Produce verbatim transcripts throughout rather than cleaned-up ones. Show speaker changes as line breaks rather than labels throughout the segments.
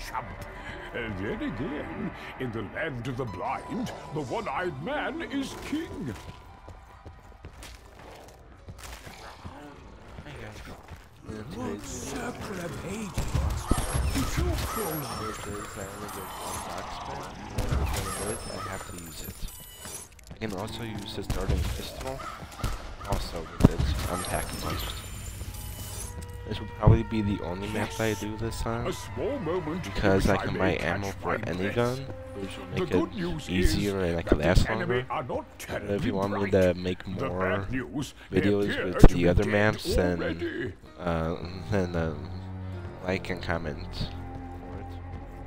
chump. And then again, in the land of the blind, the one-eyed man is king.
Good
circle of Hades. If you crawl
I have to use it. I can also use the starting pistol, also with its unpack punch. This will probably be the only map that I do this time, because I can buy ammo for any gun, which will make it easier and I can last longer. But if you want me to make more videos with the other maps, then, uh, then uh, like and comment for it.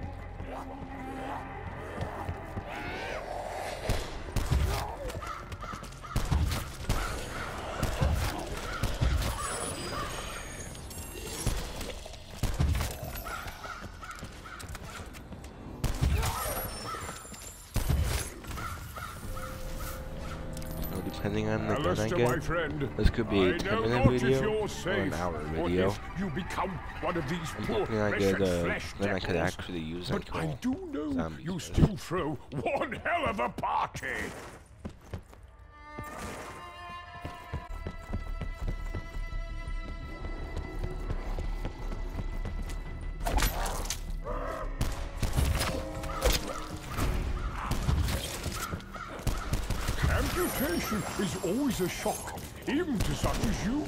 Depending on the gun I get, this could be a ten minute video or an hour video. I'm hoping I get a gun I could actually use and kill
I do know
zombies
you
with.
still throw one hell of a party. Amputation is always a shock, even to such as you.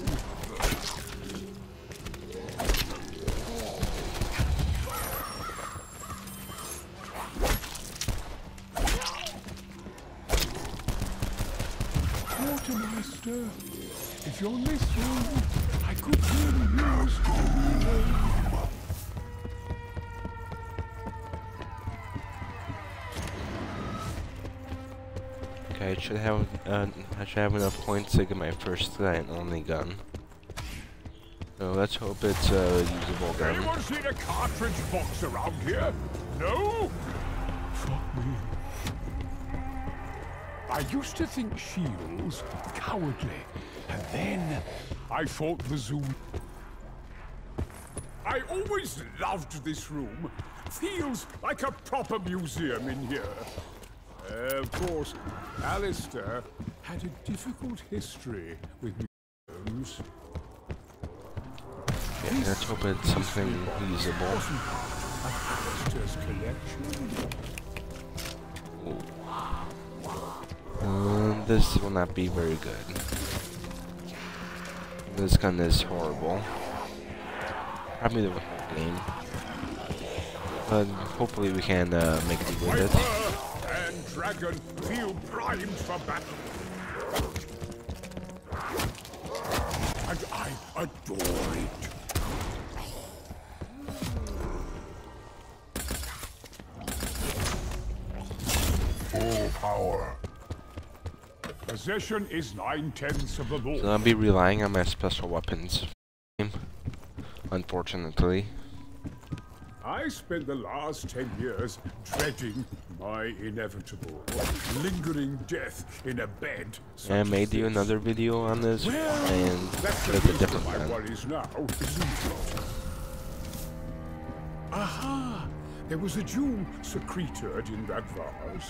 Quartermaster, if you're listening, I could really use to reload.
I should have uh, I should have enough points to get my first and only gun. So let's hope it's a usable gun.
Anyone seen a cartridge box around here? No? Fuck me. I used to think shields cowardly, and then I fought the Zoom. I always loved this room. Feels like a proper museum in here. Uh, of course, Alistair had a difficult history with museums.
Yeah, let's hope it's something usable.
Alistair's collection.
Um, this will not be very good. This gun is horrible. Probably the whole game. But hopefully we can uh, make it with it.
Dragon feel primed for battle. And I adore it. Full power. Possession is nine-tenths of the law.
So I'll be relying on my special weapons, unfortunately.
I spent the last ten years dreading my inevitable, lingering death in a bed.
Yeah, I may do another video on this,
well,
and
that's
with a different
my
one.
worries now, isn't it? Aha! There was a jewel secreted in that vase.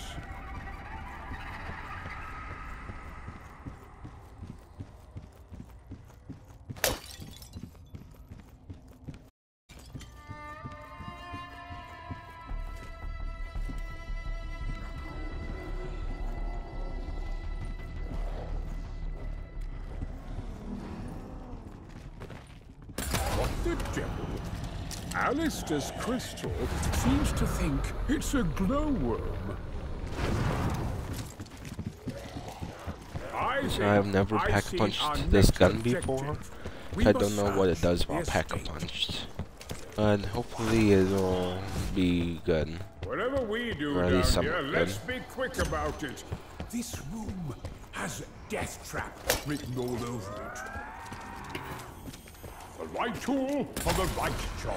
The devil. Alistair's crystal seems to think it's a glowworm. I
So I've never pack-a-punched this gun before. I don't know what it does while pack-a-punched. But hopefully it'll be good.
Whatever we do
or at
down
least
here,
somewhat
let's
good.
be quick about it. This room has death trap written all over it. The right tool for the right job.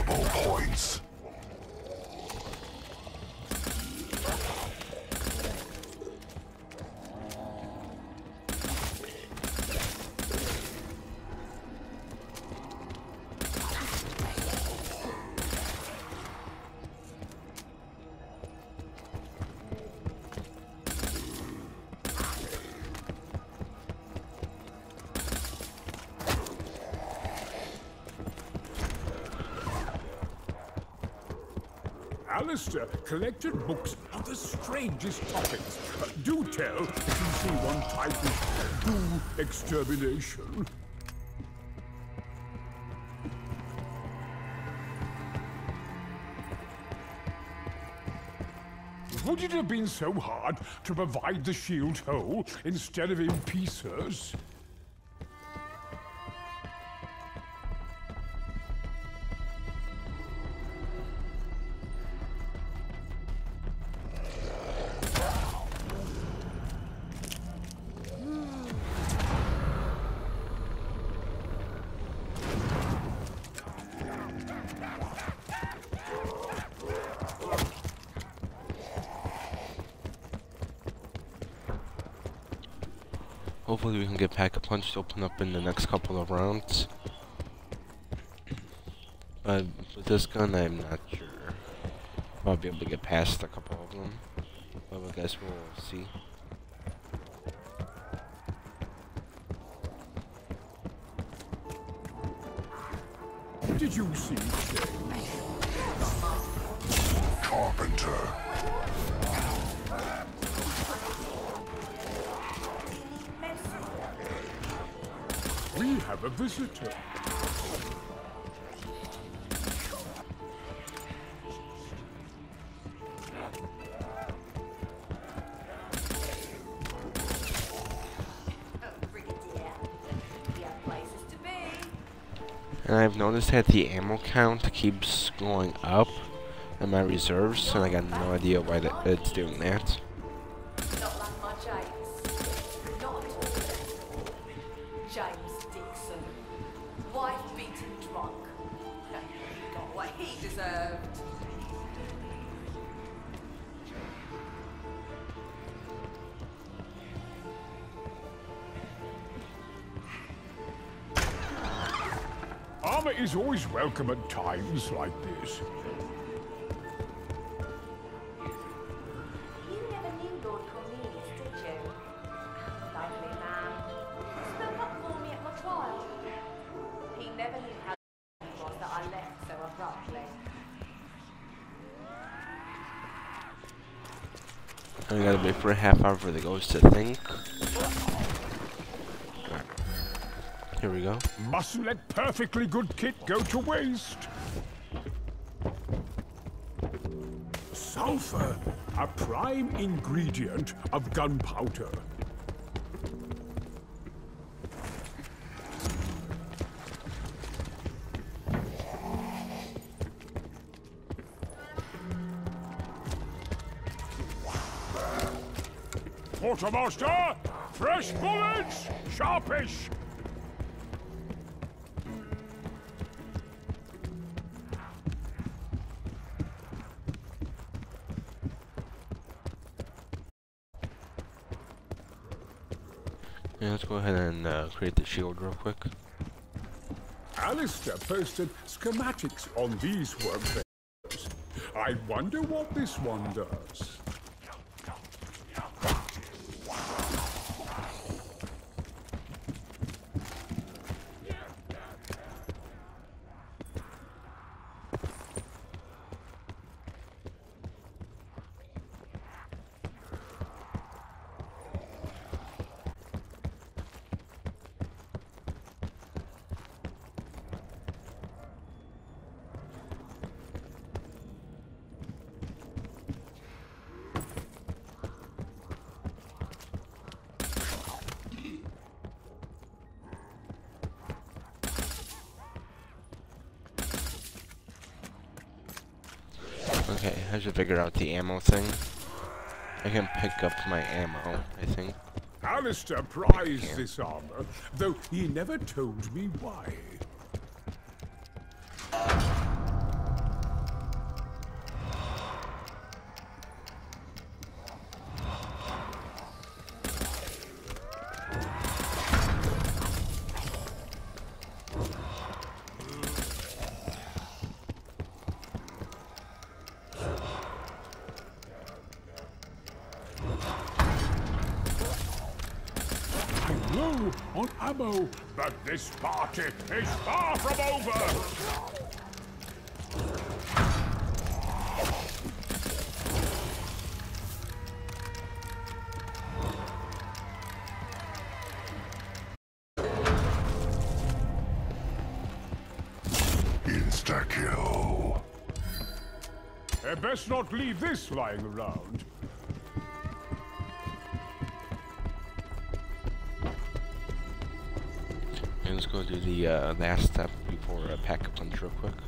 valuable points.
Alistair collected books on the strangest topics. Uh, do tell if you see one titled Ghoul Extermination. Would it have been so hard to provide the shield whole instead of in pieces?
Hopefully we can get Pack-a-Punch to open up in the next couple of rounds. But with this gun, I'm not sure if I'll be able to get past a couple of them. But I guess we'll see.
Did you see Shane?
Carpenter.
We have a visitor.
And I've noticed that the ammo count keeps going up in my reserves, and I got no idea why that it's doing that.
Not like my James. Not at all. James Dixon. Wife beaten drunk. He got what he deserved.
Armor is always welcome at times like this.
You never knew Lord Cornelius, did you? Lovely man. Spoke up for me at my trial. He never knew how it was that I left so abruptly.
I gotta wait for a half hour for the ghost to think. Here we go.
Mustn't let perfectly good kit go to waste. Sulfur, a prime ingredient of gunpowder. Quartermaster, fresh bullets, sharpish.
Yeah, let's go ahead and uh, create the shield real quick.
Alistair posted schematics on these workbenches. I wonder what this one does.
Okay, I should figure out the ammo thing. I can pick up my ammo, I think.
Alistair prized this armor, though he never told me why. on ammo, but this party is far from over!
Insta-kill.
I best not leave this lying around.
And let's go do the uh, last step before uh, Pack-a-Punch real quick.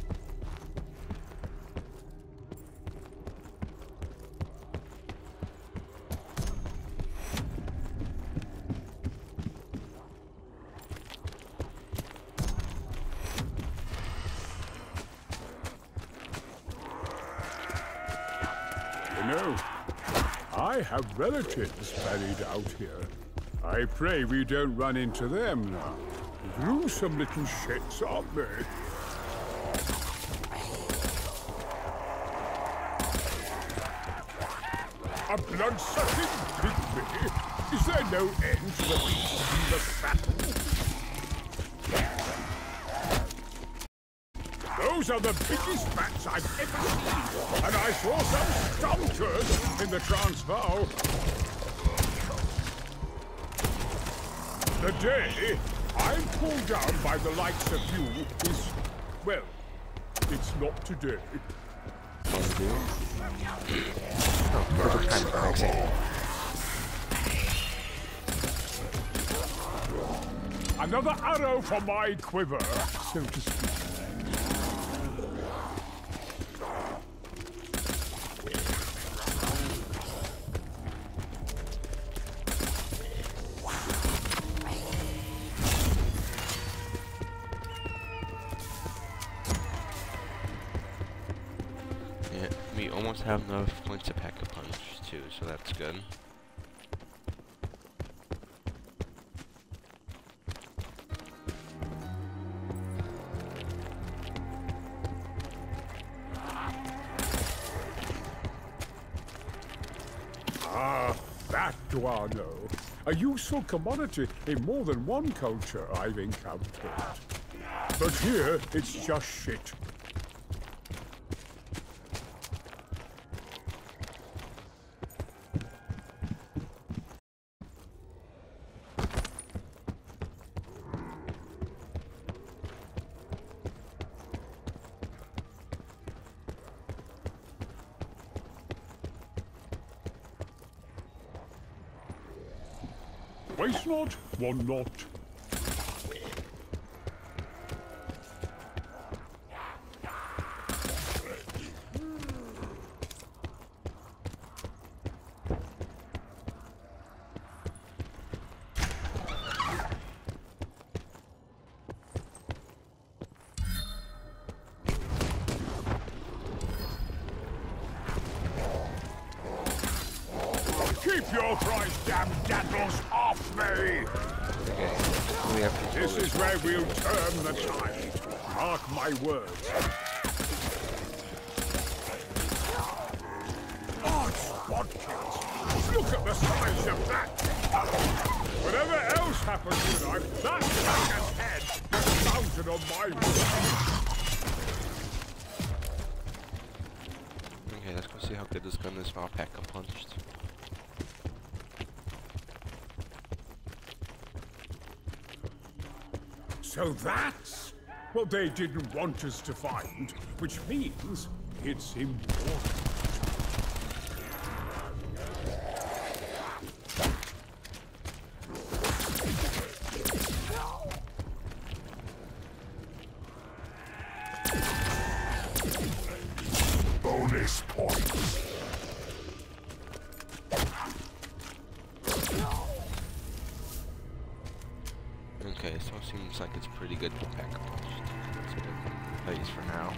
You know, I have relatives buried out here. I pray we don't run into them now. Gruesome little shits, aren't they? A blood-sucking pygmy? Is there no end to the beast in the saddle? Those are the biggest bats I've ever seen, and I saw some stompers in the Transvaal. The day I'm pulled down by the likes of you is, well, it's not today.
Oh, perfect time for an exit.
Another arrow for my quiver, so to speak.
Yeah, we almost have enough points to Pack-a-Punch too, so that's good.
Ah, that do I know. A useful commodity in more than one culture I've encountered. But here, it's just shit. Waste not, want not. Keep your prize damn daddles off me!
Okay, we have to
This is where we'll turn the tide. Mark my words. Odd spot kills. Look at the size of that. Whatever else happens tonight, that fucker's head is mounted on my roof.
Okay, let's go see how good this gun is while Pack-a-Punched.
So that's what they didn't want us to find, which means it's important.
Bonus points.
Okay, so it seems like it's pretty good for Pack-a-Punched. That's a good place for now.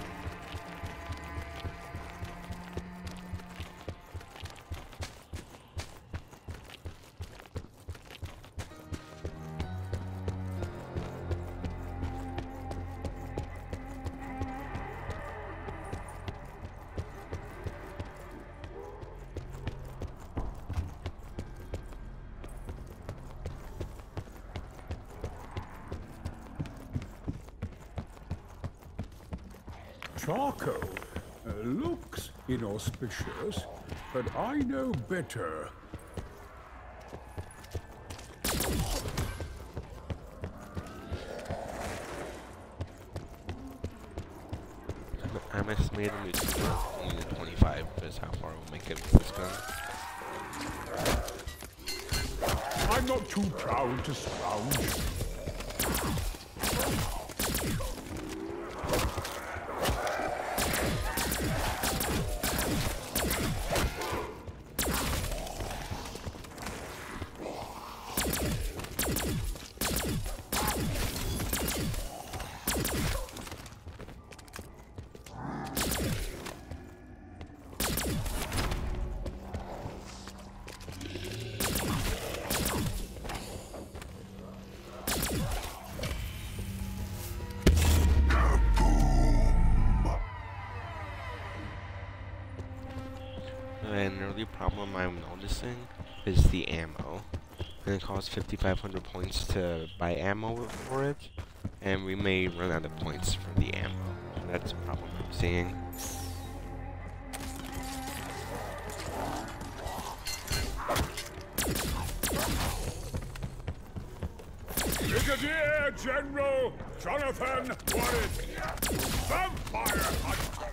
charcoal. Uh, looks inauspicious, but I know better.
I'm estimating it's only the twenty-five is how far we'll make it with this gun.
I'm not too proud to scrounge.
And the only problem I'm noticing is the ammo. And it costs fifty-five hundred points to buy ammo for it, and we may run out of points for the ammo. So that's a problem I'm seeing.
Brigadier General Jonathan Warwick, Vampire Hunter.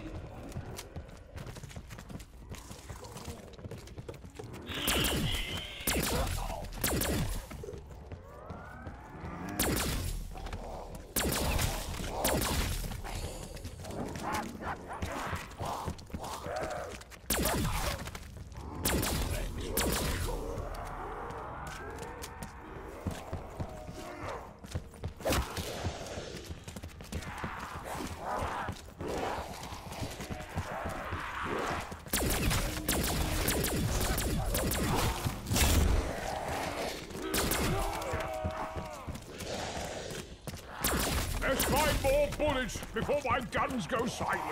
Let's find more bullets before my guns go silent.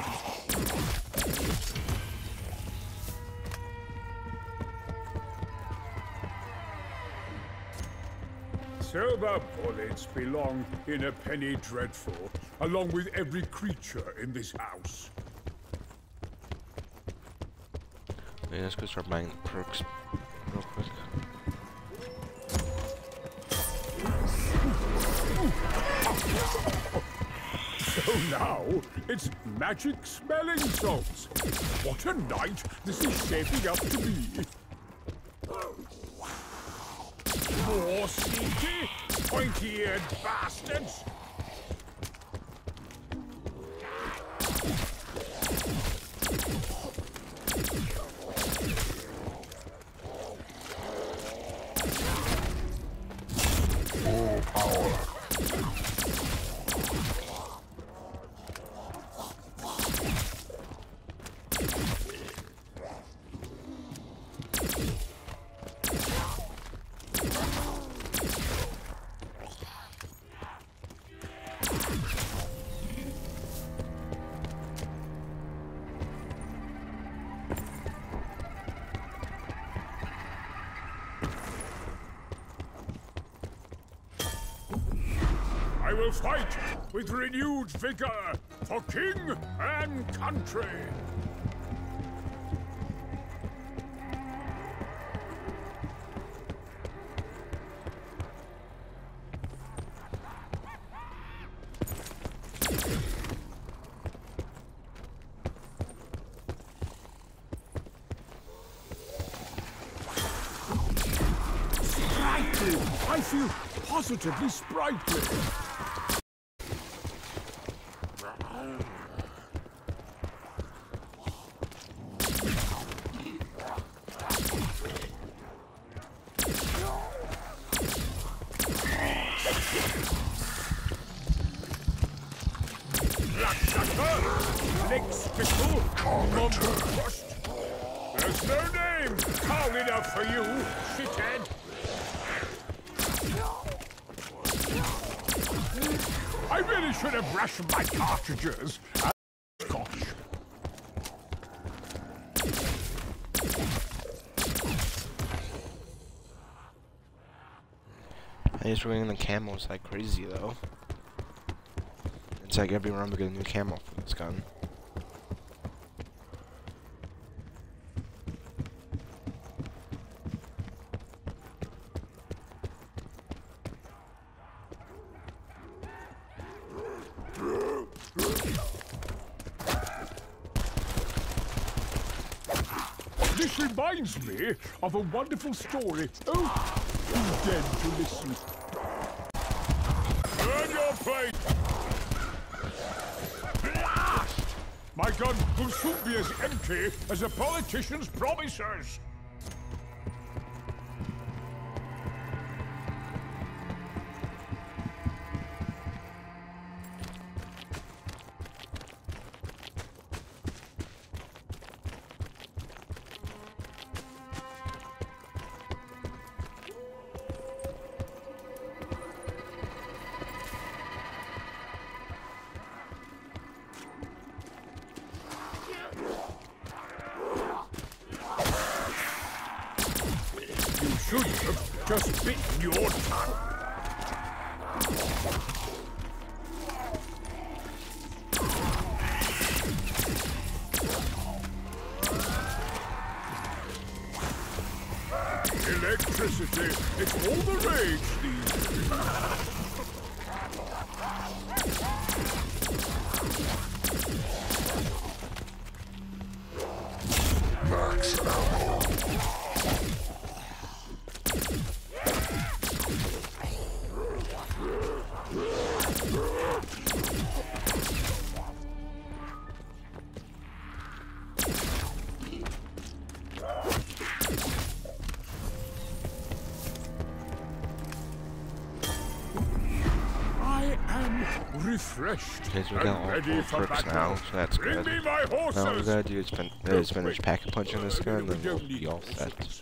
Silver bullets belong in a penny dreadful, along with every creature in this house.
Okay, let's go start buying perks real quick.
So now, it's magic smelling salts. What a night this is shaping up to be. More sneaky, pointy-eared bastards.
Full power.
I will fight with renewed vigor for king and country. Sprightly! I feel positively sprightly. Next spittle, mumble crushed. There's no name tall enough for you, shithead. I really should have rationed my cartridges. Uh, Scotch.
I just running the camos like crazy though. It's Seems like every round we get a new camo for this gun.
This reminds me of a wonderful story. Oh, too dead to listen. Burn your plate! Blast! My gun will soon be as empty as a politician's promises. You should have just bitten your tongue. Electricity, it's all the rage these days.
Max ammo.
I am refreshed
Okay, so we got
and
all
ready
four
for
perks
battle.
now, so that's
Bring
good.
me my horses.
Now all we gotta do is, fin is finish packet punching this gun, and then
We
we'll
don't need
be all set.
horses.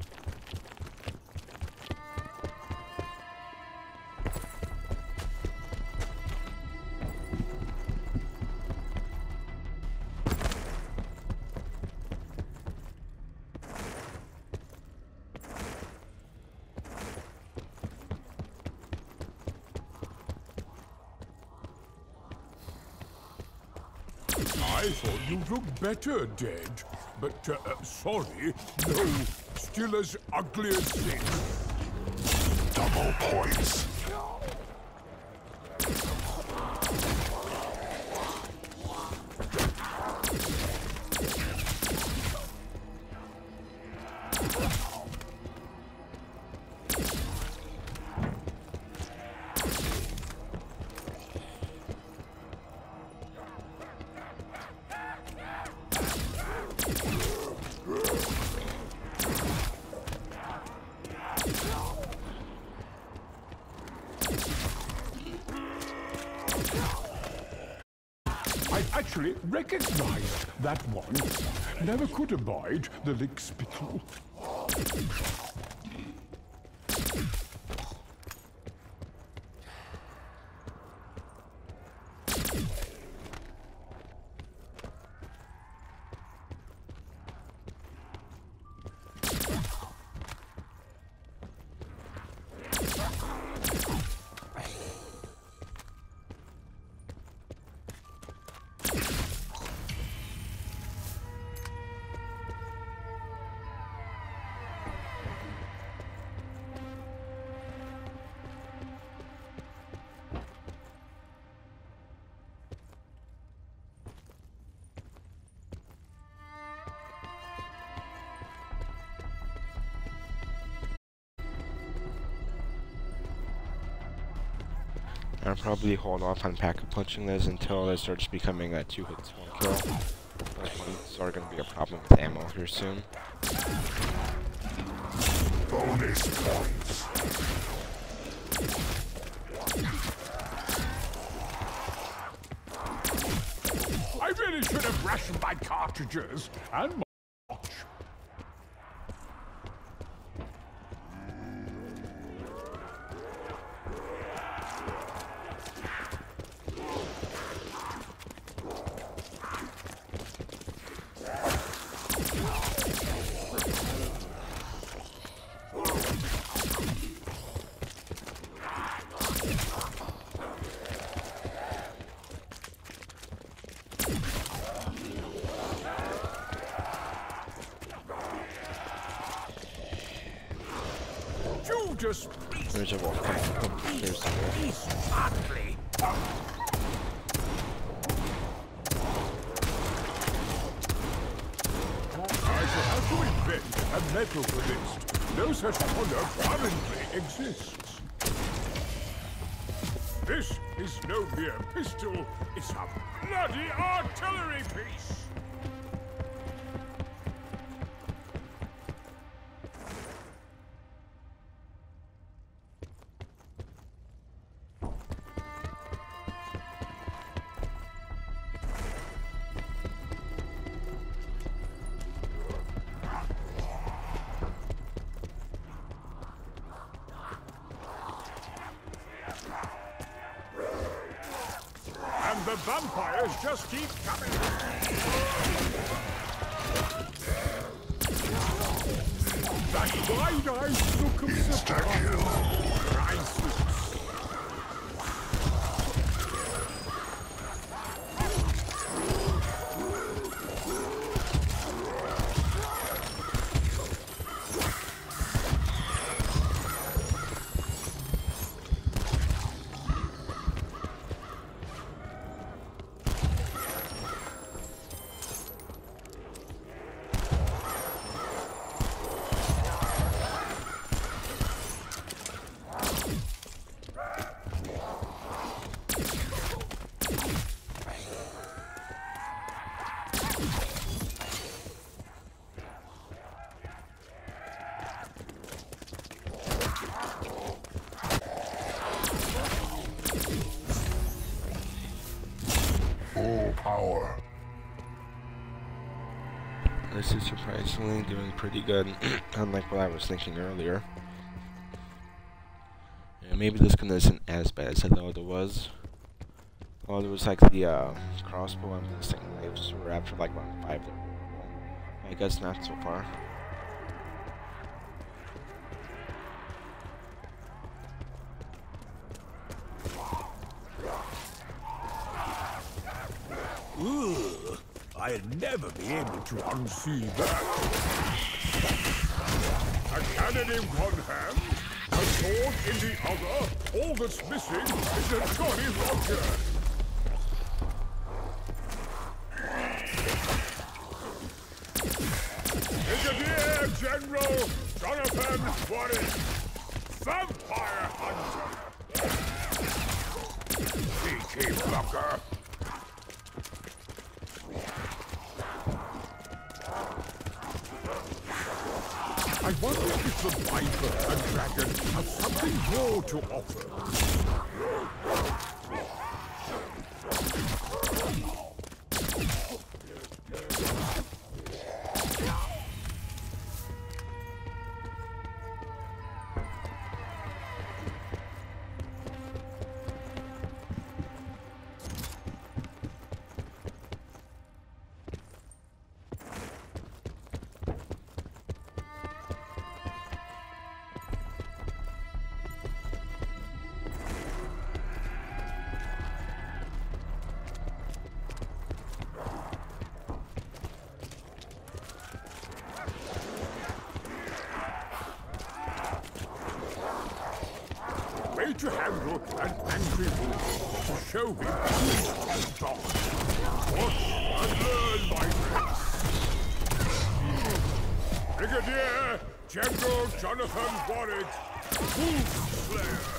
I thought you'd look better dead, but uh, uh, sorry, no, still as ugly as sin.
Double points.
I actually recognized that one. Never could abide the lickspittle.
I'll probably hold off on packet punching this until it starts becoming a two hits one kill. Those ones are going to be a problem with ammo here soon.
Bonus points.
I really should have rationed my cartridges and my watch. just
There's a wolf coming. Oh, there's the wolf.
feast hardly. I shall have to invent a metal for this. No such honor currently exists. This is no mere pistol, it's a bloody artillery piece! And the vampires just keep coming. That wide-eyed look of surprise. Priceless.
Full power.
This is surprisingly doing pretty good, unlike what I was thinking earlier. Yeah, maybe this gun isn't as bad as I thought it was. Well, there was like the uh, crossbow and the second waves were after like round five. I guess not so far.
Ugh, I'll never be able to unsee that. A cannon in one hand, a sword in the other. All that's missing is a Johnny Roger. Brigadier General Jonathan Warren, Vampire Hunter. Cheeky fucker. I wonder if the Viper and Dragon have something more to offer. Way to handle an angry wolf to show him who's on top. Watch and learn, my friends. Brigadier General Jonathan Warwick, Wolf Slayer.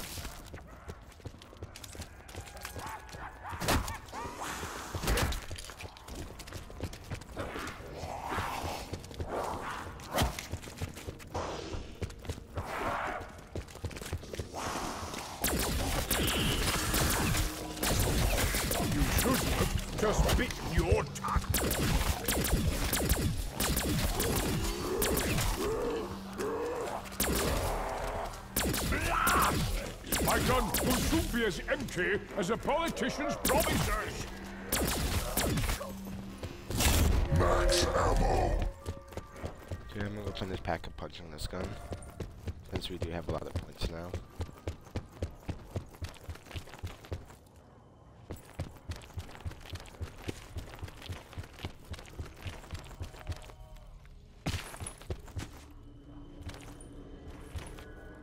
Just bit your tongue. My gun will soon be as empty as a politician's promises.
Max ammo.
Okay, I'm gonna go finish pack a punch on this gun, since we do have a lot of points now.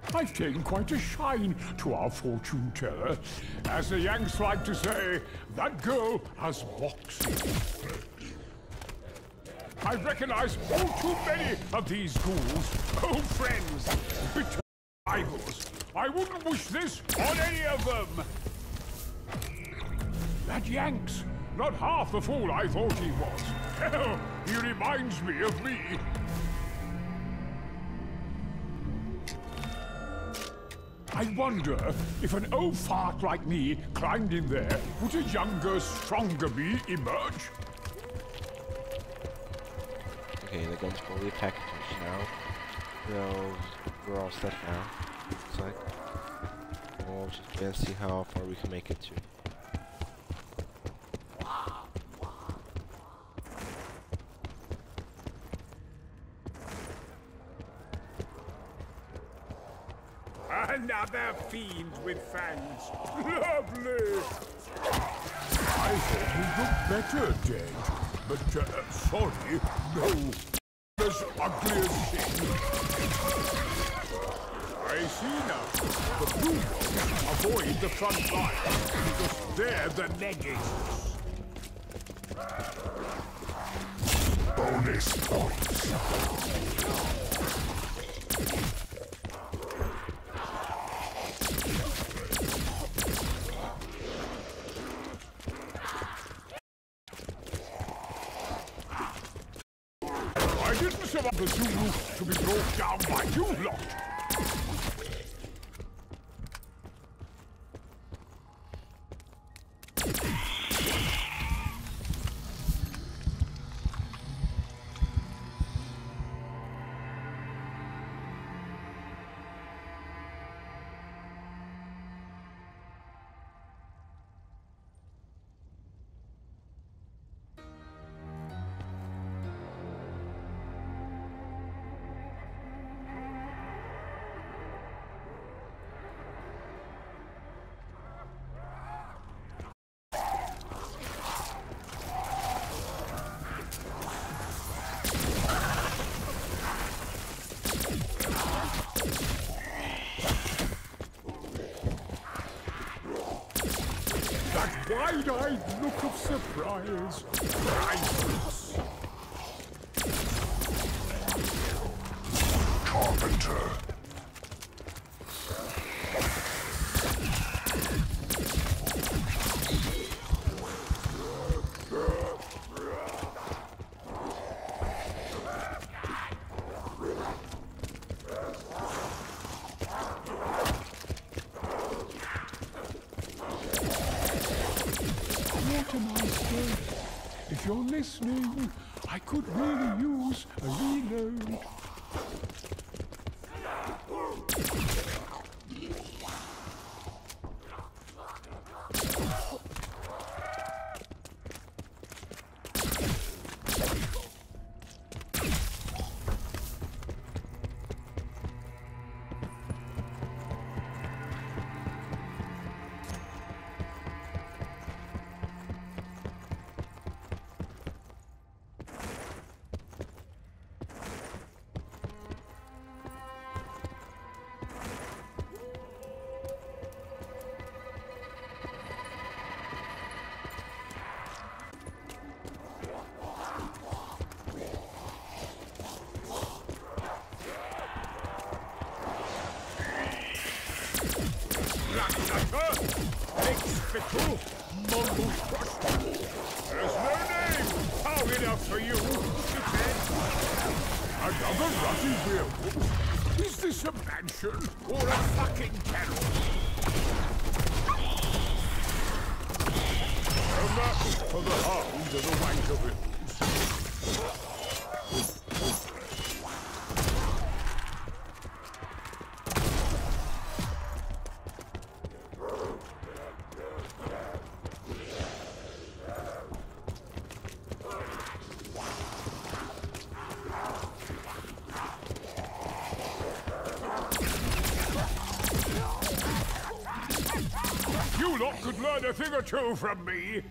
I've taken quite a shine to our fortune teller. As the Yanks like to say, that girl has boxing. I recognize all too many of these ghouls, old friends, bitter rivals. I wouldn't wish this on any of them. That Yanks, not half the fool I thought he was. Hell, he reminds me of me. I wonder if an old fart like me climbed in there, would a younger, stronger me emerge?
Okay, the gun's fully packaged now. So, we're all set now. Looks like. We'll just wait and see how far we can make it to.
Another fiend with fangs. Lovely! I thought he looked better dead. But, uh, sorry, no. As ugly as sin. I see now. The blue ones avoid the front line because they're the negatives.
Bonus points.
I didn't survive the Zulu to be brought down by you lot. Wide-eyed look of surprise. Priceless.
Carpenter.
If you're listening, I could really use a reload. Spittle, mumble crust. There's no name power enough for you, another ruddy werewolf? Is this a mansion or a fucking kennel? And that's for the hound and the wanker. You lot could learn a thing or two from me.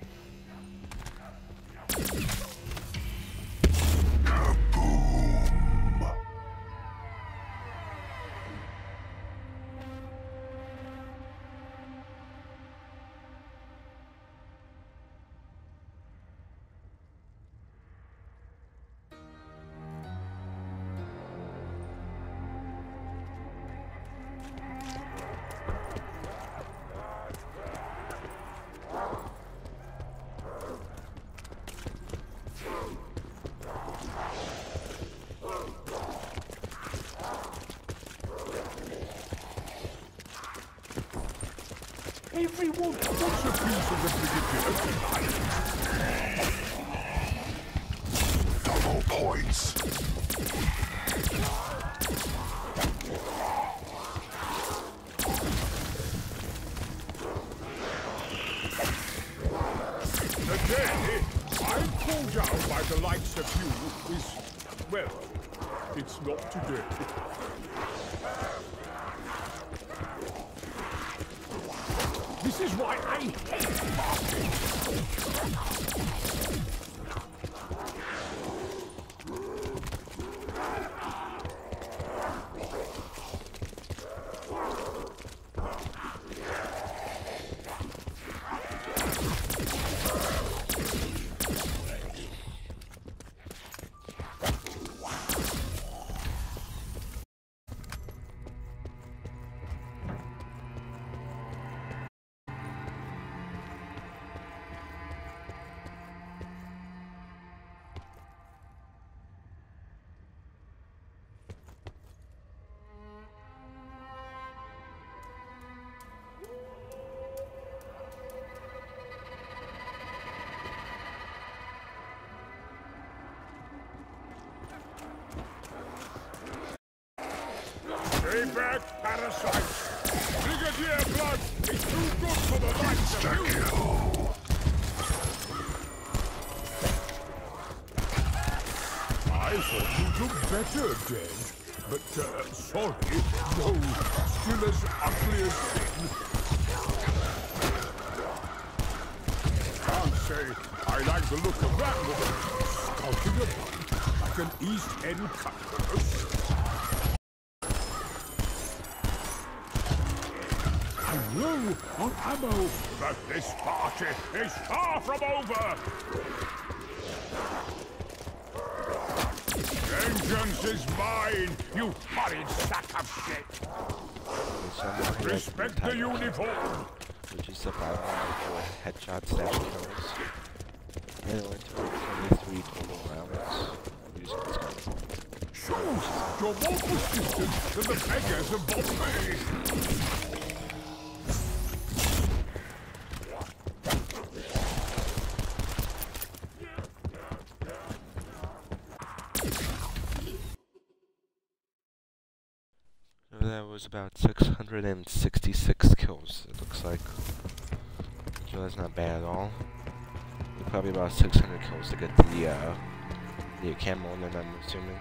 Everyone wants a piece of the brigadier tonight.
Double points.
The day I'm called down by the likes of you is, well, it's not today. This is why I hate marketing. Stay back, parasites! Brigadier blood is too good for the likes of you! I thought you looked better dead, but uh, sorry, no, still as ugly as sin. Can't say I like the look of that woman, skulking about like an East End cutpurse. Low on ammo, but this party is far from over! Vengeance is mine, you horrid sack of shit! Respect the uniform!
Which is about for headshot stash kills. And it went to twenty-three total rounds using this gun.
Sure, you're more persistent than the beggars of Bombay!
That was about six hundred sixty-six kills, it looks like. So that's not bad at all. Probably about six hundred kills to get the, uh, the camo, and then I'm assuming.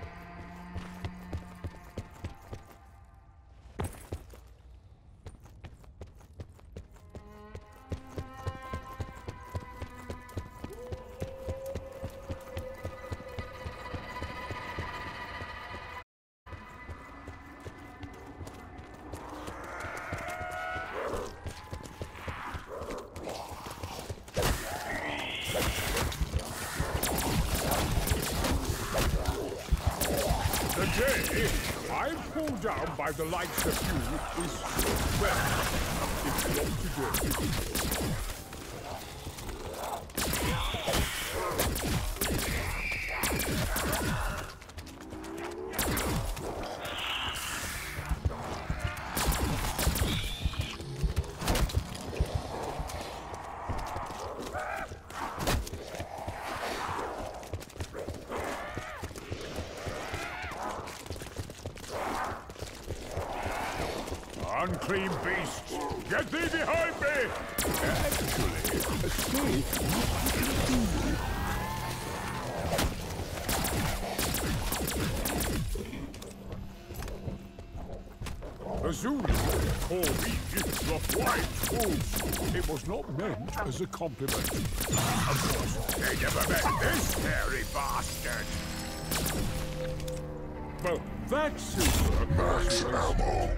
The day I'm pulled down by the likes of you is, well, it's not today. Unclean beasts! Get thee behind me! Actually, stay. The Zulus call me the White Wolf. It was not meant as a compliment. Of course, they never met this hairy bastard. Well, that's super.
Max ammo.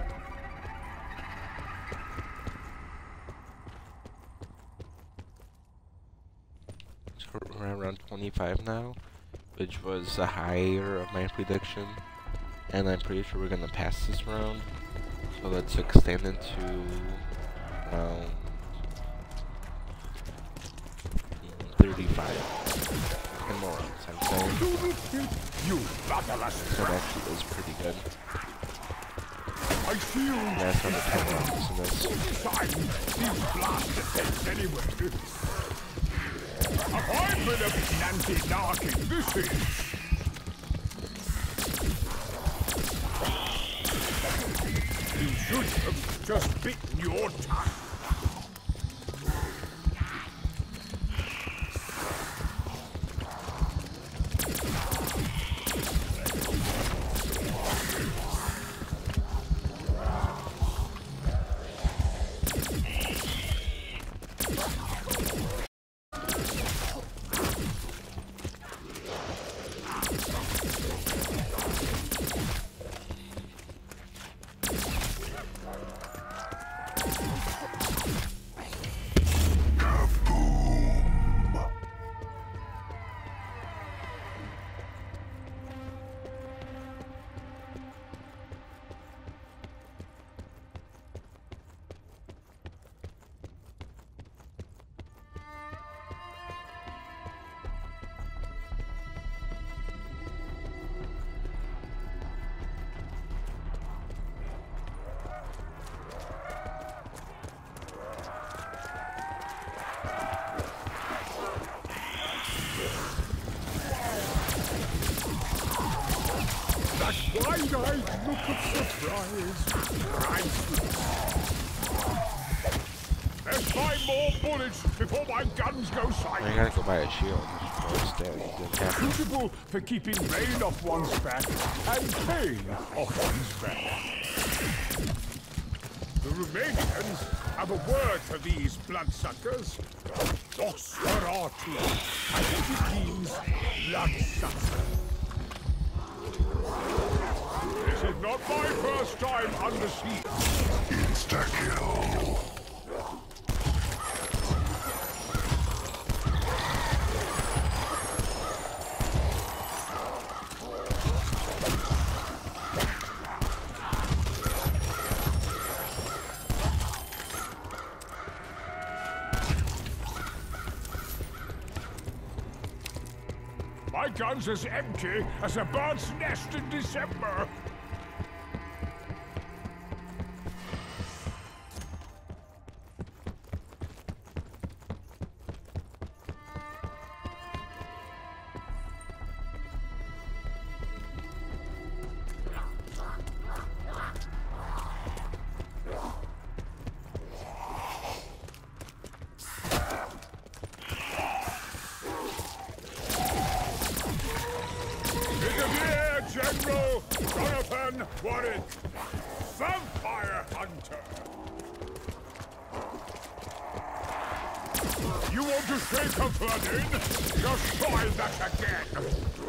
We're around twenty-five now, which was the higher of my prediction, and I'm pretty sure we're gonna pass this round. So let's extend it to around thirty-five. Ten more rounds, I'm saying.
You,
That actually is pretty good.
My shield.
Yeah, it's on the camera, isn't this?
Sign these blasted things anyway. Have I been a Nancy Narking? This is. You should have just bitten your tongue. Wide-eyed look of surprise. Priceless. Let's find more bullets before my guns go
I
silent.
gotta go buy a shield. It's still, you didn't have to.
Suitable for keeping rain off one's back and pain off one's back. The Romanians have a word for these bloodsuckers. Nosferatu. I think it means bloodsucker. This is not my first time under siege.
Insta-kill.
My gun's as empty as a bird's nest in December. General Jonathan Warwick, Vampire Hunter. You want to shake a flood in? Just try that again.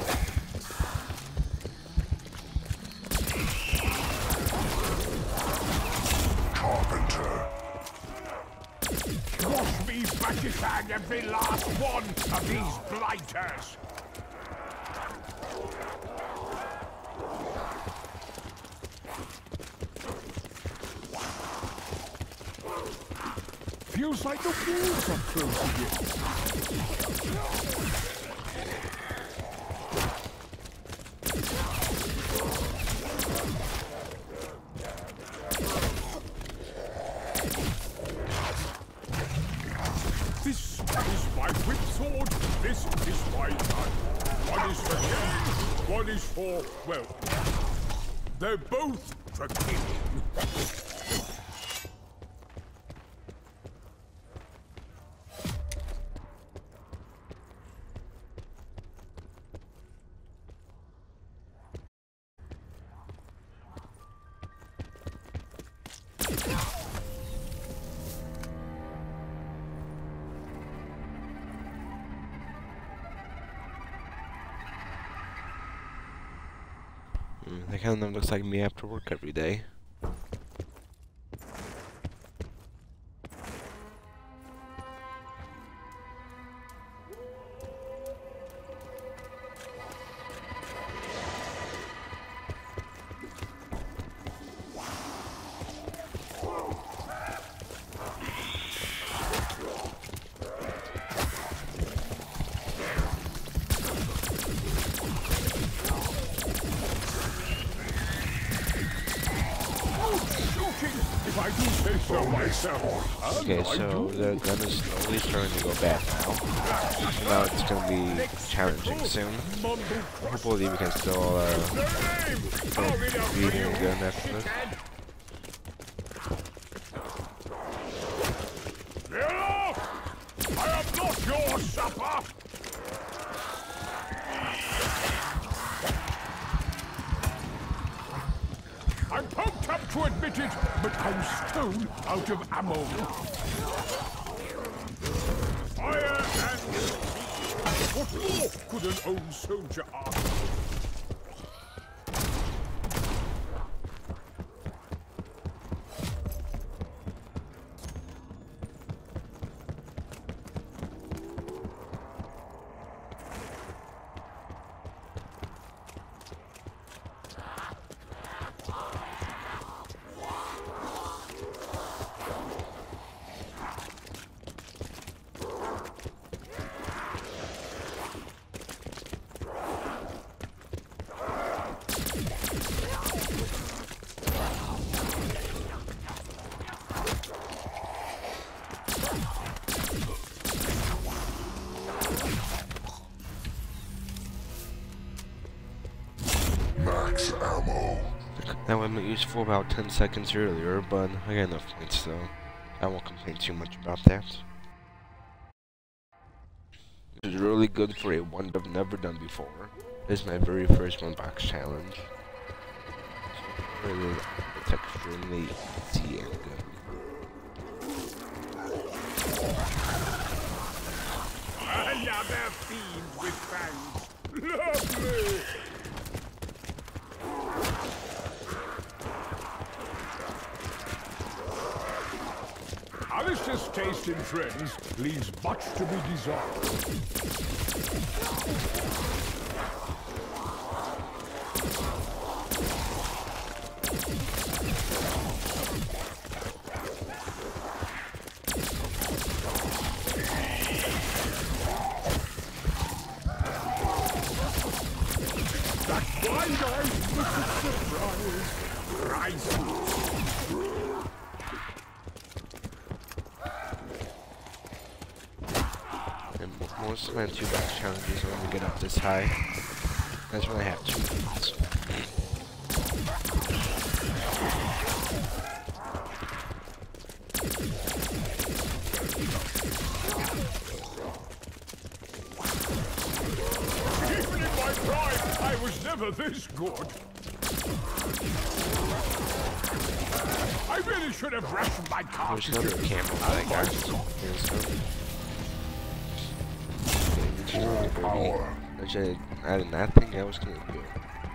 Carpenter.
Wash me back every last one of these blighters. Feels like the walls are closing in. This is my whip sword. This is my gun. One is for killing, one is for, well, they're both for killing.
Mm, that kind of looks like me after work every day.
do say so myself. And
Okay,
I
so
do.
the gun is slowly starting to go bad now. So now it's gonna be challenging soon. Hopefully we can still uh still beat him again after this.
Get off! I am not your supper! I'm pumped up to admit it, but I'm stone out of ammo. Fire and peace. What more could an old soldier ask?
Max ammo.
That wasn't used for about ten seconds earlier, but I got enough points, so I won't complain too much about that. This is really good for a one I've never done before. This is my very first one box challenge. So really, it's extremely easy and good.
Another fiend with fangs. Lovely! Alistair's taste in friends leaves much to be desired. That wide-eyed look of surprise. Priceless.
Most of my two box challenges when we get up this high. That's when I have two beats.
Even in my prime, I was never this good. I really should have rationed my
There's
cartridges.
another camera that I got. Here's one.
Power.
Actually, I did not think I was gonna do it.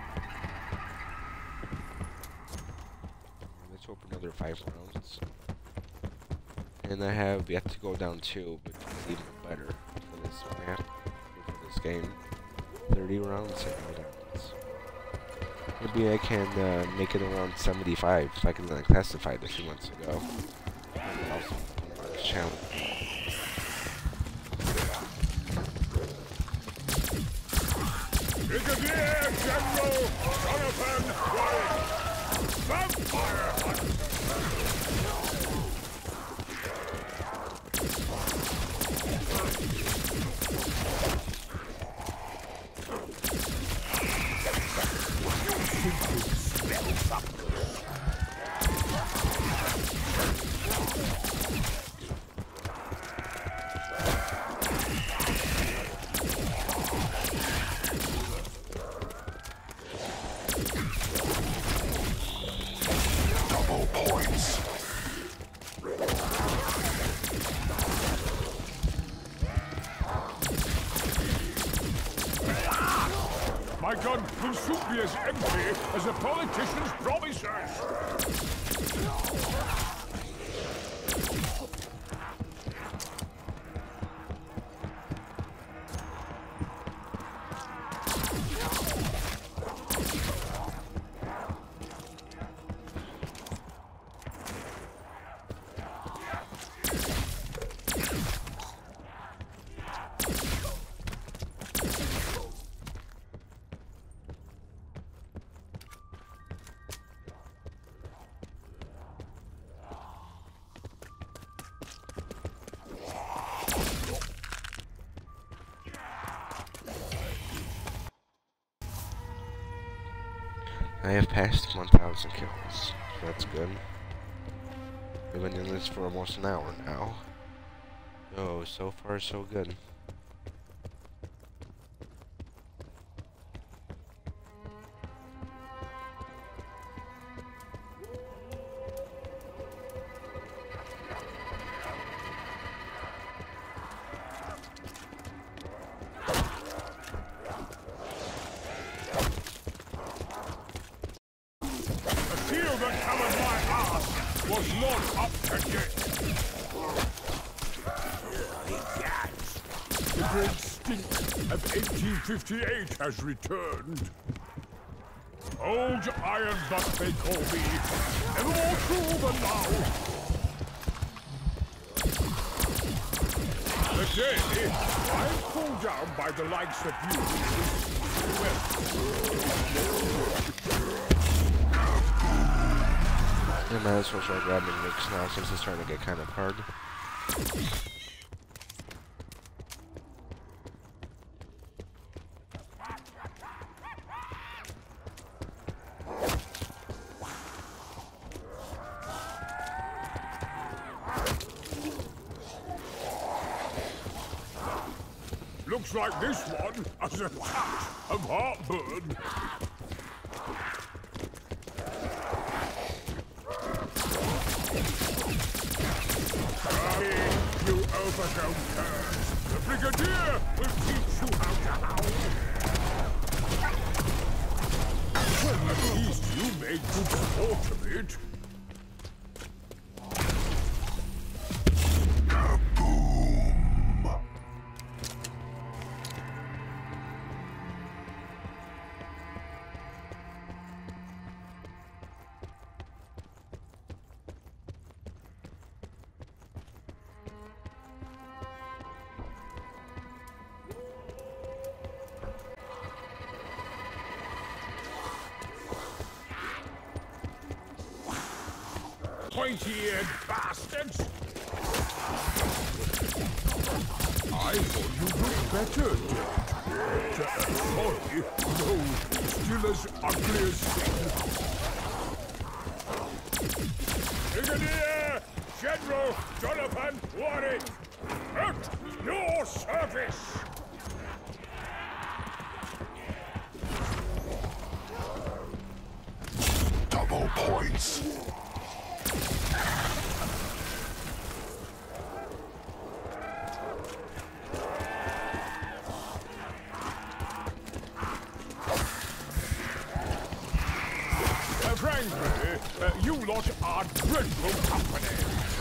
Let's hope another five rounds. And I have yet to go down two, which is even better for this map, or for this game. thirty rounds and no downs. Maybe I can uh, make it around seventy-five, like in the classified a few months ago. And also on this challenge.
Brigadier General Jonathan Warren, Vampire Hunter. You simply smell something.
Double points.
My gun will soon be as empty as a politician's promises.
I have passed one thousand kills. So that's good. I've been doing this for almost an hour now. Oh, so far so good.
Was not up to date. The great stink of eighteen fifty-eight has returned. Old Iron Buck they call me, ever more true than now. The day I'm pulled down by the likes of you.
I might as well start grabbing nukes now since it's starting to get kind of hard.
Looks like this one has a touch of heartburn. You overgrown curs! The Brigadier will teach you how to howl! Well, at least you made good sport of it. Pointy-eared bastards! I thought you looked better, dead. Uh, sorry, no, still as ugly as sin. Brigadier General Jonathan Warwick, at your service!
Double points.
Frankly, uh, you lot are dreadful company.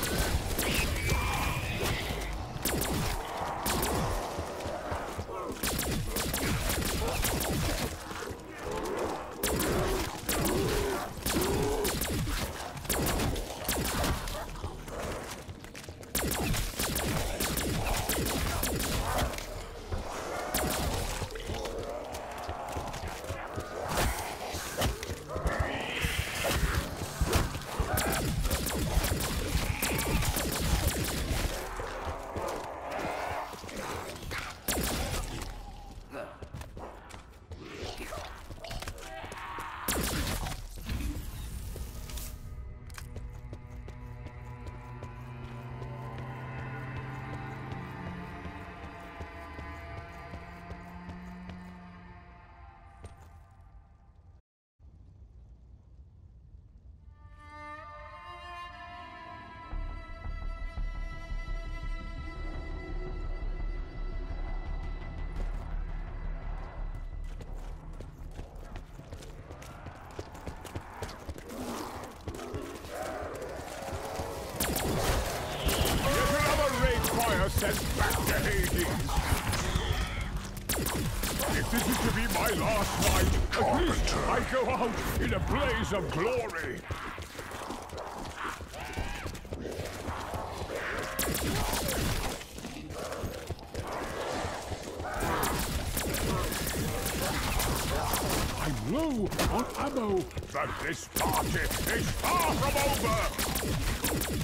Sent back to Hades. If this is to be my last night, at least I go out in a blaze of glory. I'm low on ammo, but this party is far from over.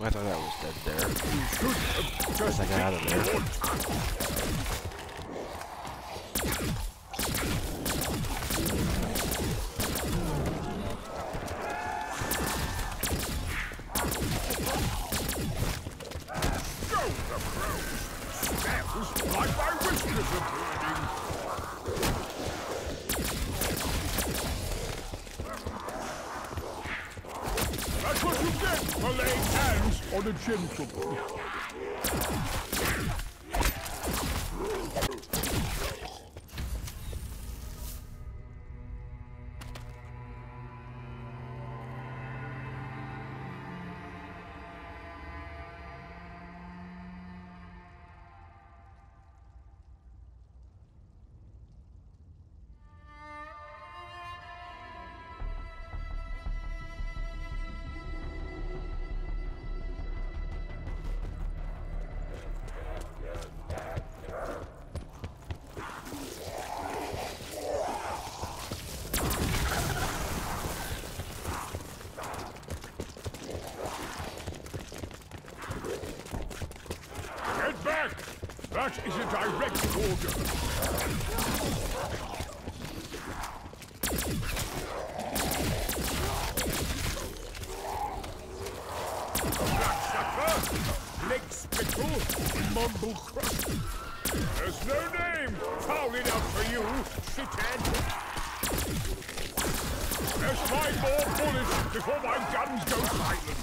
I thought I was dead there.
You should have just
I got out of there.
your time. Go the crows! Smells like my whiskers are burning. That's what you get for laying hands on a gentleman. Get back! That is a direct order. Bloodsucker, leg spittle, mumble crush. There's no name foul enough for you, shithead. There's five more bullets before my guns go silent.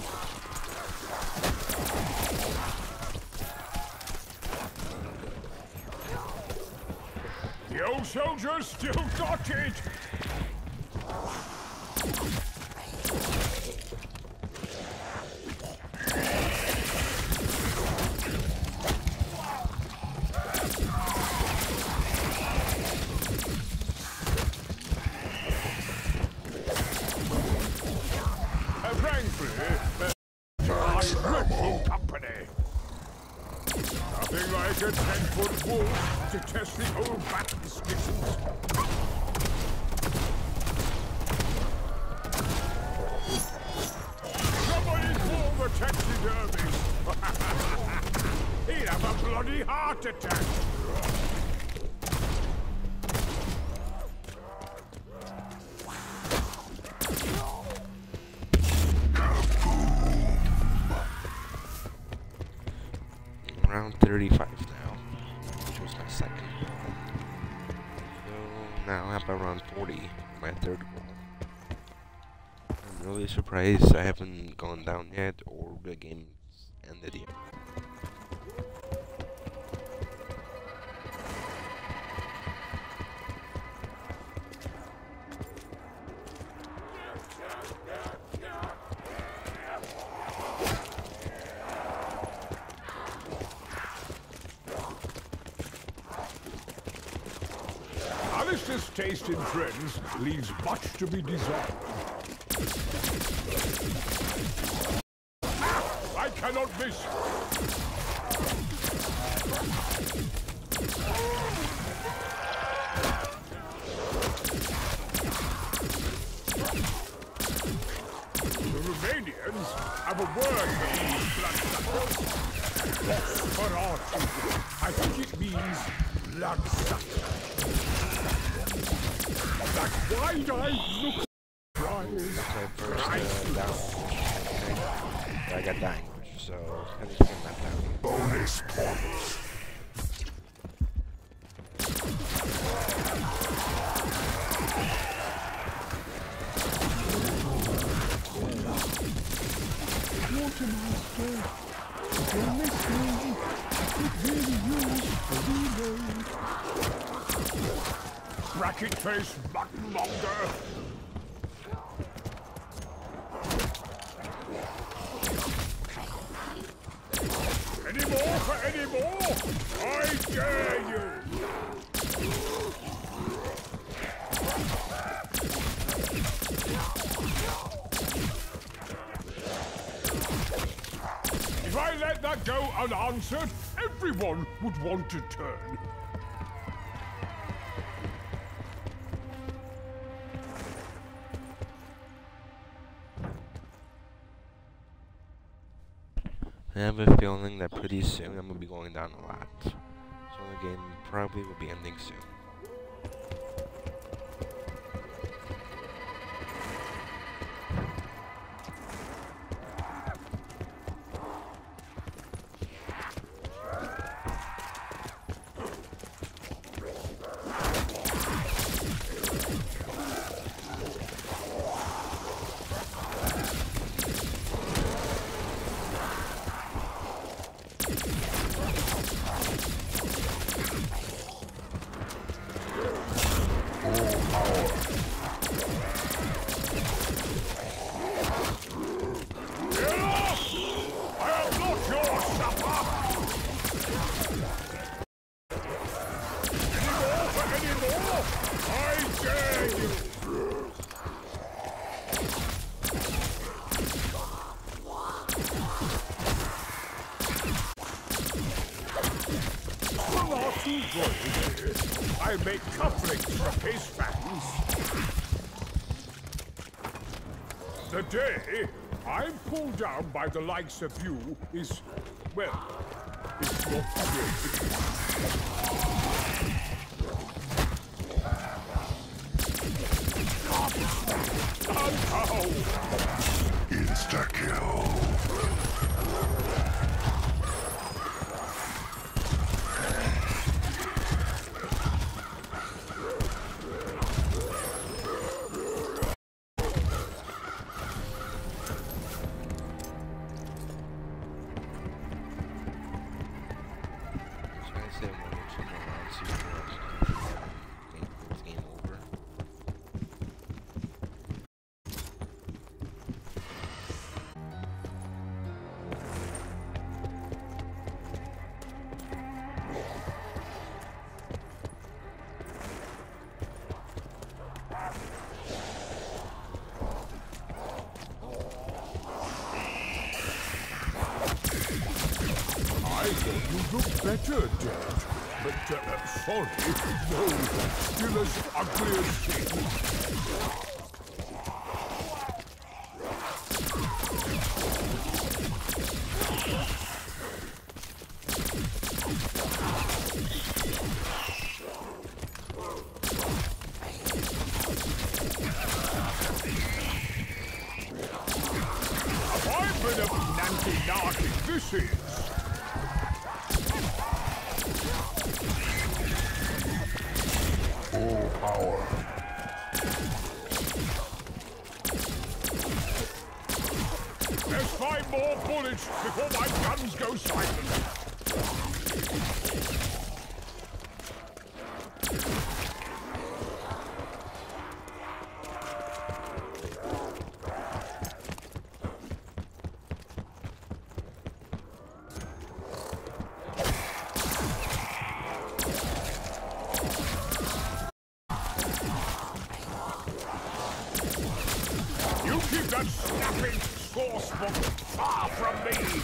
The old soldiers still got it! Uh, frankly, uh, I'm dreadful company. Nothing like a ten-foot wolf to test the old battle skills. Somebody call the taxidermist. He'd have a bloody heart attack.
Round thirty-five now, which was my second. So now I'm at round forty, my third goal. I'm really surprised I haven't gone down yet, or the game's ended yet.
Alistair's taste in friends leaves much to be desired. Ah, I cannot miss. The Romanians have a word for these bloodsuckers. For Archie, I think it means bloodsucker. That wide-eyed look cries.
So first uh, down, okay. I got dying rush, so I just get that down.
Bonus points.
Watermaster, if you're listening, I could really use a reload. Bracket face mutton monger. Any more for any more? I dare you! If I let that go unanswered, everyone would want to turn.
I have a feeling that pretty soon I'm gonna be going down a lot. So the game probably will be ending soon.
I make cufflinks for his fans. The day I'm pulled down by the likes of you is, well, it's not good.
Insta-kill.
You look better, Dad. But, uh, sorry, no, still as ugly as sin. Have I been a Nancy Narky? This is.
Full power.
There's five more bullets before my guns go silent. Keep that snapping source book far from me!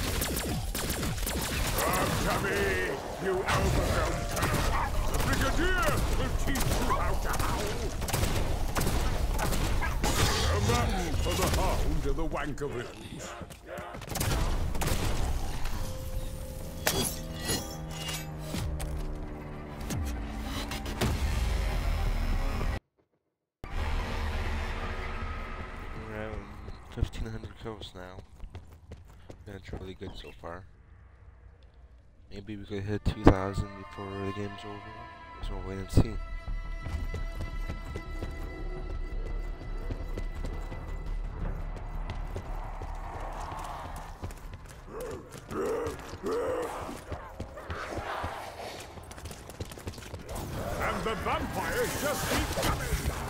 Come to me, you overgrown cur! The Brigadier will teach you how to howl! A match for the hound of the Wankervilles.
fifteen hundred kills now. That's really good so far. Maybe we could hit two thousand before the game's over. So we'll wait and see.
And the vampires just keep coming!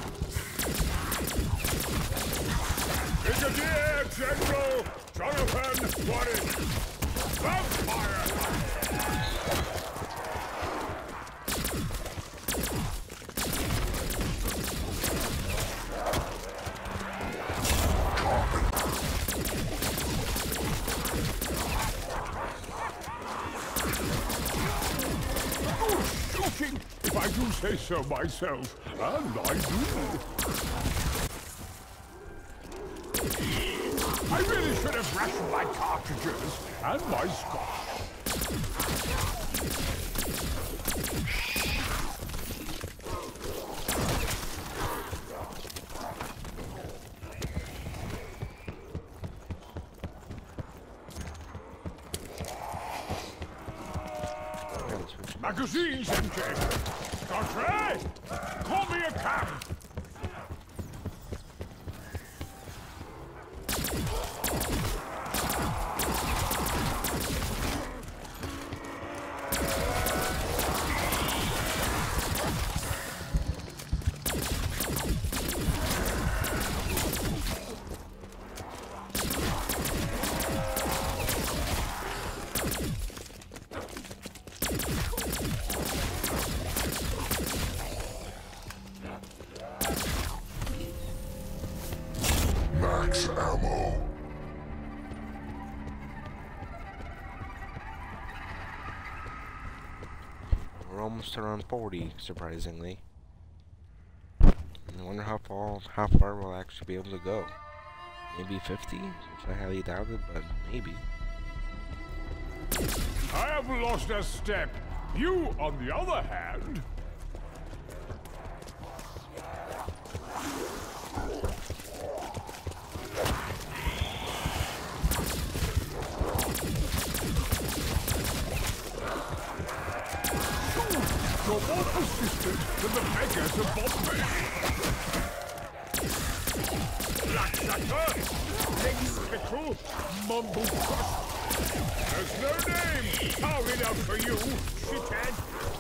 Brigadier General Jonathan Warren! Vampire! Good shooting, if I do say so myself, and I do. I really should have rationed my cartridges and my scotch. Magazine's empty. Godfrey, call me a cab.
Max ammo.
We're almost around forty, surprisingly. I wonder how far, how far we'll actually be able to go. Maybe fifty, which I highly doubt it, but maybe.
I haven't lost a step. You, on the other hand... You're more persistent than the beggars of Bombay. Blacksucker, Ring-Spittle, Mumble-Crush. There's no name tall enough for you, shithead.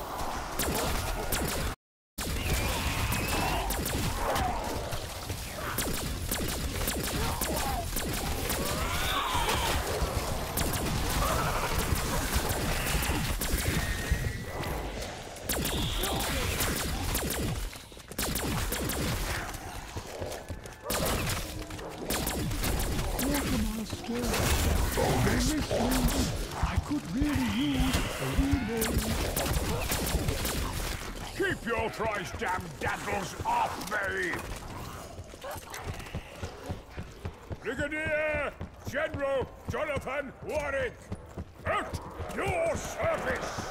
I could really use a reload. Keep your thrice damned dazzles off me! Brigadier General Jonathan Warwick, at your service!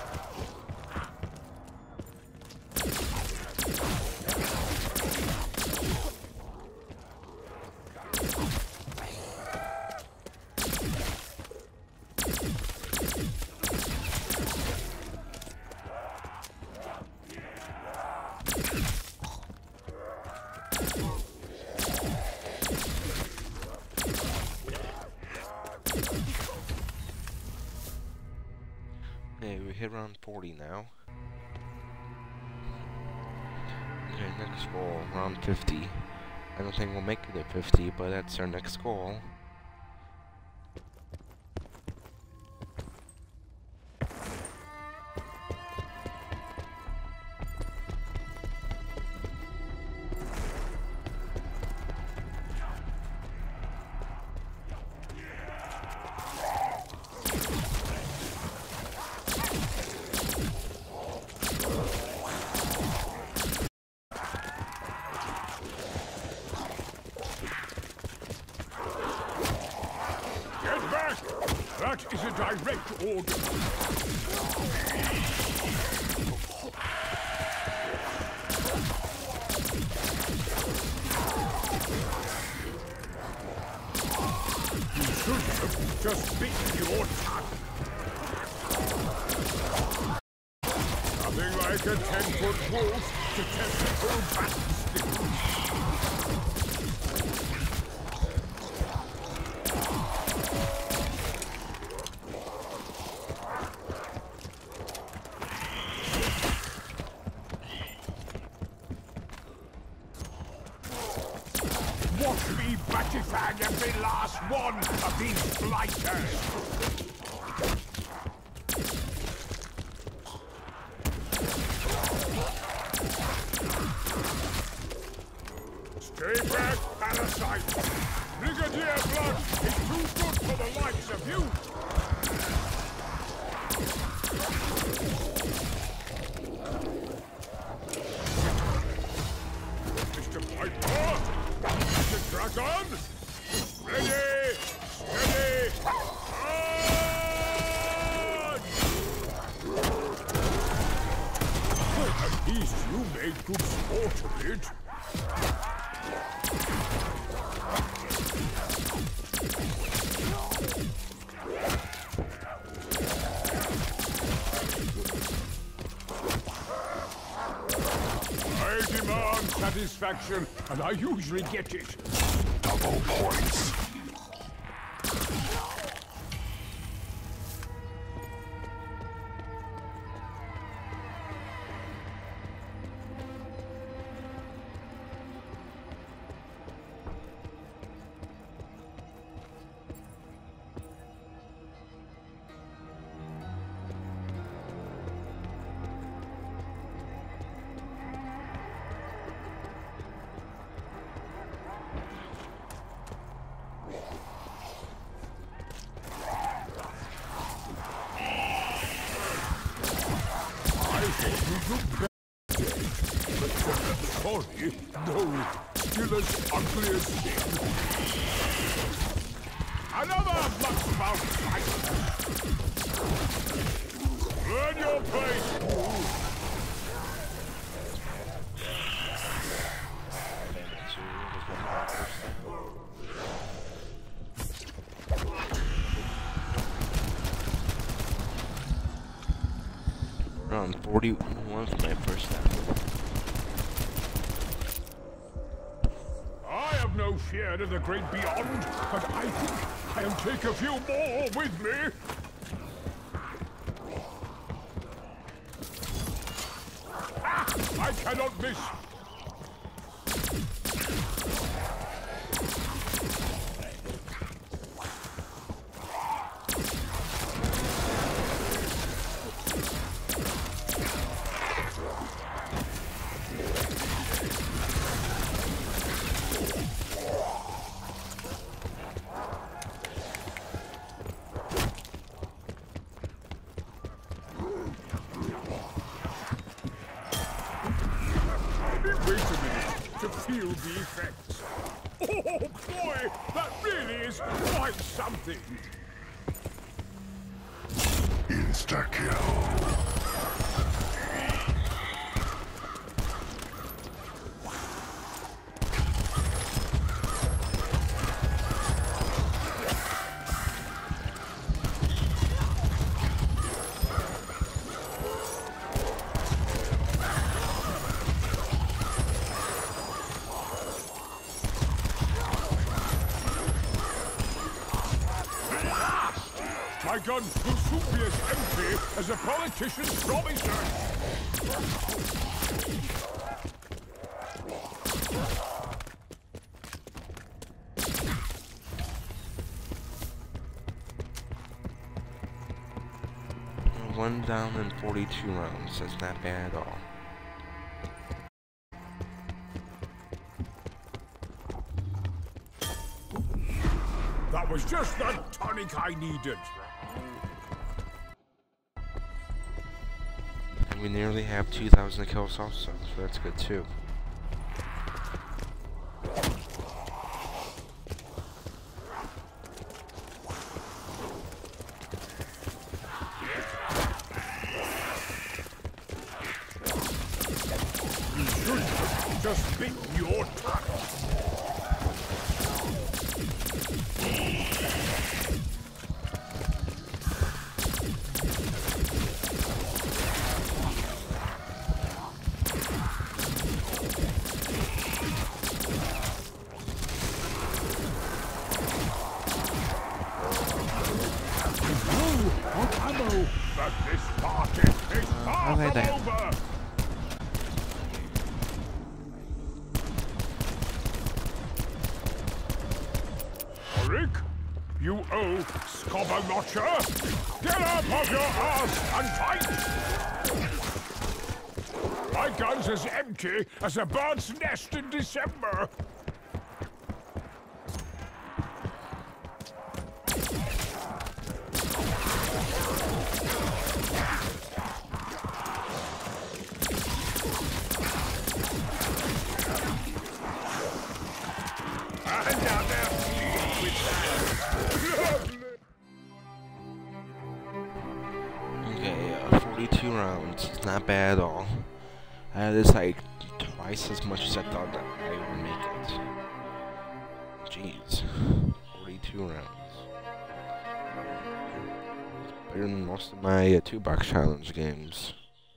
Okay, we hit around forty now. Okay, next goal, around fifty. I don't think we'll make it at fifty, but that's our next goal.
That is a direct order. You should have just bitten your tongue. Nothing like a ten-foot wolf to test the full battle skills. Watch me batifang every last one of these blighters! Stay back, parasite! Brigadier Blood is too good for the likes of you! Mister Piper! Mister Dragon! Ready! least you made good sport of it. I demand satisfaction, and I usually get it.
Double points.
Sorry, no, still as ugly as sin. Another mucksmouth fight! Learn your place!
Around forty-one for my first time.
I have no fear of the great beyond, but I think I'll take a few more with me. Ah, I cannot miss. Wait a minute to feel the effects. Oh boy, that really is quite something.
Insta-kill.
My gun will soon be as empty as a politician's promisor.
One down in forty-two rounds. That's not bad at all.
That was just the tonic I needed.
And we nearly have two thousand kills also, so that's good too.
You should have just bit your tongue. What ammo? But this party is far
okay,
from
then.
over. Rick, you old scobber notcher! Get up off your ass and fight! My gun's as empty as a bird's nest in December. And down there, with that.
Okay, uh, forty-two rounds. It's not bad at all. That is like twice as much as I thought that I would make it. Jeez. forty-two rounds. It's better than most of my uh, two-box challenge games.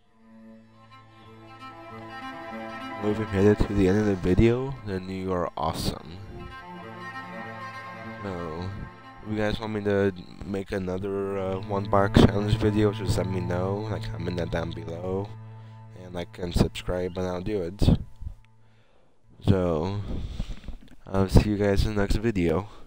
Well, if you made it to the end of the video, then you are awesome. So, if you guys want me to make another uh, one-box challenge video, just let me know. Like, comment that down below. And like and subscribe, and I'll do it. So, I'll see you guys in the next video.